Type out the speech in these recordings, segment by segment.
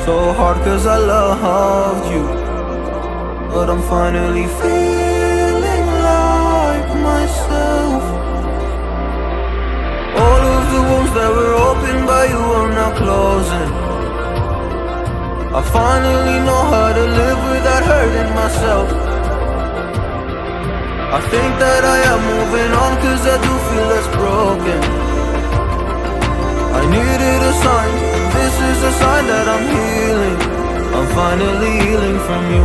so hard cause I loved you, but I'm finally feeling like myself. All of the wounds that were opened by you are now closing. I finally know how to live without hurting myself. I think that I am moving on cause I do feel less broken. I needed a sign, this is a sign that I'm healing. I'm finally healing from you.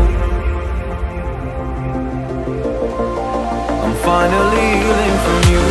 I'm finally healing from you.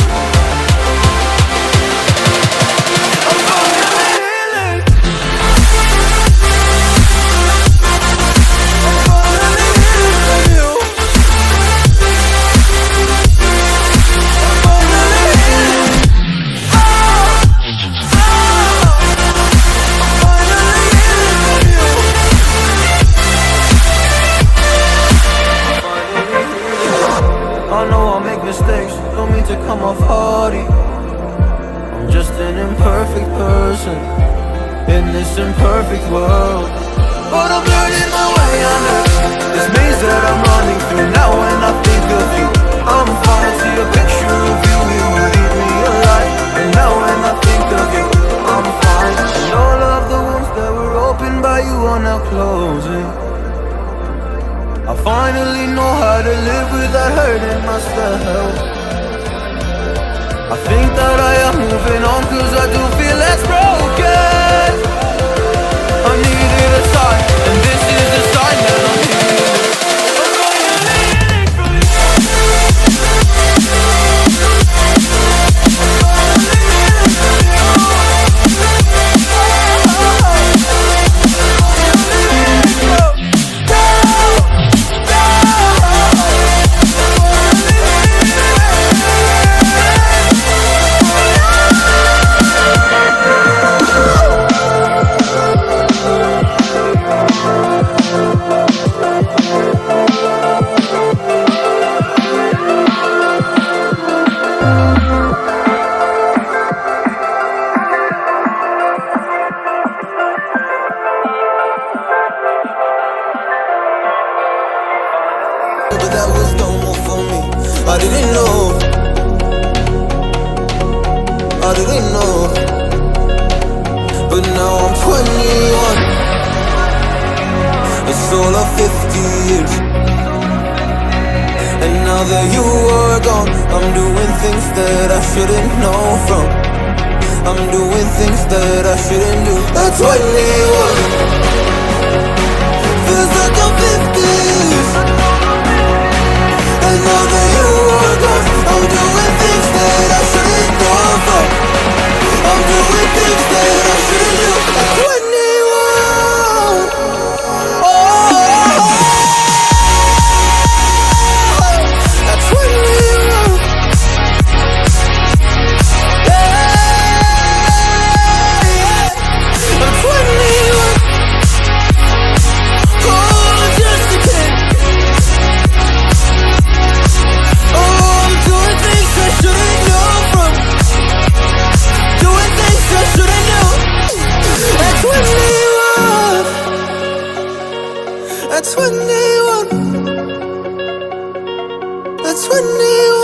I know I'll make mistakes, don't mean to come off haughty. I'm just an imperfect person in this imperfect world, but I'm learning my way under this maze that I'm running through. Now when I think of you, I'm falling to a picture of you. You would eat me alive. And now when I think of you, I'm fine. And all of the wounds that were opened by you are now closing. I finally know how to live without hurting myself. I think that I am moving on cause I do feel less broken. I needed a sign, and this is the sign that I'm healing. But that was normal for me. I didn't know. I didn't know. But now I'm 21. It's all of 50 years. And now that you are gone, I'm doing things that I shouldn't know from. I'm doing things that I shouldn't do. At 21 feels like I'm 50s. And now that you are gone, I'm doing things that I shouldn't go for. I'm doing things that I shouldn't do. At 21, oh, at 21, yeah, at 21, oh, just a kid. At 21, at 21.